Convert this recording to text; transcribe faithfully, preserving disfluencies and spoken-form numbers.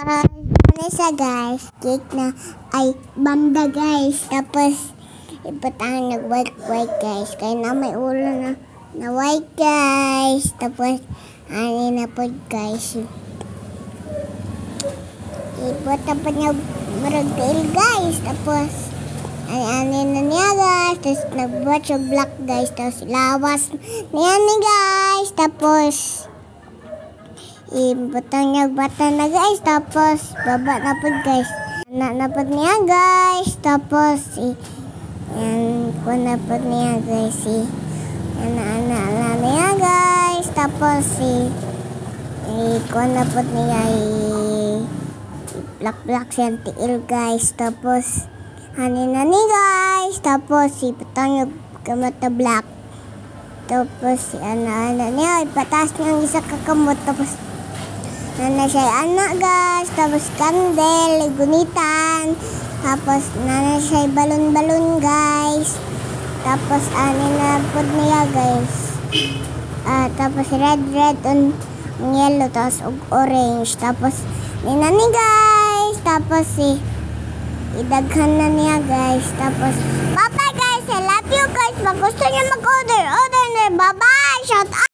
Guys, ano siya guys? Cake na ay banda guys. Tapos ipatang nag-white white guys. Kaya na may ulo na na white guys. Tapos ano na po guys. Ipata pa niya maragtail guys. Tapos ay ano na niya guys. Tapos nag-watch yung black guys. Tapos lawas niya ni guys. Tapos ibutang niya bata na guys, tapos baba na po guys. Anak na po niya guys, tapos i yan ko na po niya guys. Si anak-anak na niya guys, tapos si i ko na po niya i plak-plak siyang tiil guys. Tapos hanin na ni guys, tapos si putang niya kamata black. Tapos si anak-anak niya ipatas niya ang isa kakamot. Tapos nana siya anak guys, tapos candle, gunitan, tapos nana siya balon-balon guys, tapos ano na po niya guys, ah, tapos red red on yellow, tapos orange, tapos ninani guys, tapos si idaghan na niya guys, tapos bye bye guys, I love you guys, pag gusto niyo mag order order na, bye bye, shout out.